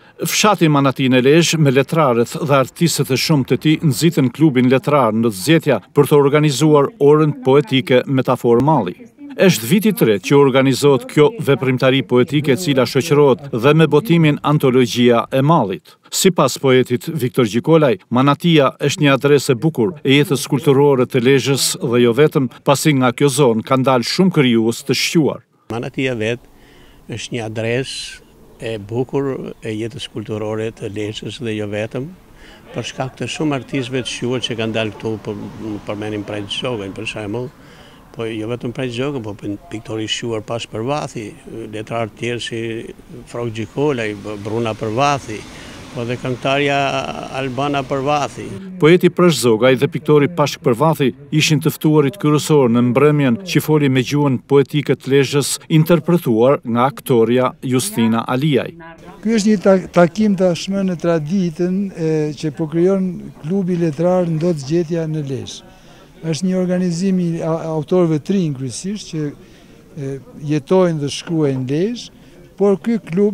Fshati Manatin e Lezhë me letrarët dhe artistët e shumtë të tij nxitën klubin letrar në Zgjetja për të organizuar orën poetike Metaforë Malli. Është viti i tretë që organizohet kjo veprimtari poetike e cila shoqërohet dhe me botimin Antologjia e Mallit. Sipas poetit Viktor Gjikolaj, Manatia është një adresë e bukur e jetës kulturore të Lezhës dhe jo vetëm, pasi nga kjo zonë ka dalë shumë krijues të shquar. Manatia vetë është një adresë e bukur e jetës kulturore të Lezhës dhe jo vetëm, për shkak të shumë artistëve të shquar që kanë dalë këtu, përmenim Prajt Zogën për shembull. Po jo vetëm Prajt Zogën, po piktori shquar pas Përvathi, letrar tjerë si Frok Gjikolaj, Bruna Përvathi, po dhe këngëtarja Albana Përvathi. Poeti Prajt Zogaj dhe piktori Pashk Përvathi ishin të ftuarit kryesor në mbrëmjen që foli me gjuhën poetike të Lezhës, interpretuar nga aktoria Justina Aliaj. Ky është një takim tashmë në traditën që po krijon klubi letrar Ndot Zgjetja në Lezhë. Është një organizim i autorëve të rinj kryesisht që jetojnë dhe shkruajnë në Lezhë, por ky klub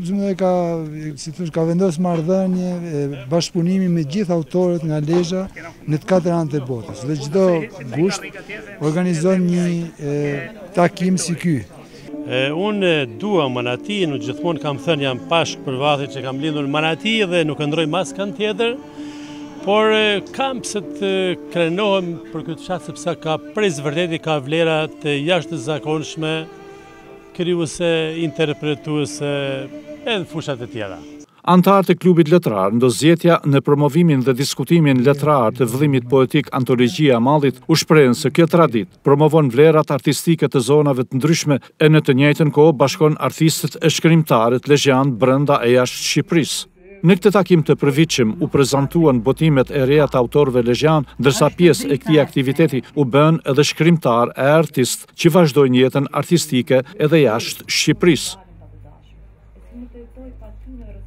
ka vendosur marrëdhënie bashkëpunimi me gjithë autorët nga Lezhë në të katër anët e botës. Dhe çdo gusht organizon një takim si ky. Unë dua Manatin, gjithmonë kam thënë jam Pashk Përvathi që kam lindur në Manati dhe nuk ndroj mas kanë tjetër, por kam pse të krenohem për këtë fshat sepse ka prej vërteti ka vlera të jashtëzakonshme, krijuese, interpretuese edhe fushat e tjera. Antarët e klubit letrar Ndot Zgjetja në promovimin dhe diskutimin letrar të vëllimit poetik Antologjia e Mallit u shprehen se kjo traditë promovon vlerat artistike të zonave të ndryshme e në të njëjtën kohë bashkon artistët e shkrimtarët lezhjan brenda e jashtë Shqipërisë. Në këtë takim të përvitshëm u prezantuan botimet e reja të autorëve lezhjan, ndërsa pjesë e këtij aktiviteti u bën edhe shkrimtar e artist që vazhdojnë jetën artistike edhe jashtë Shqipërisë.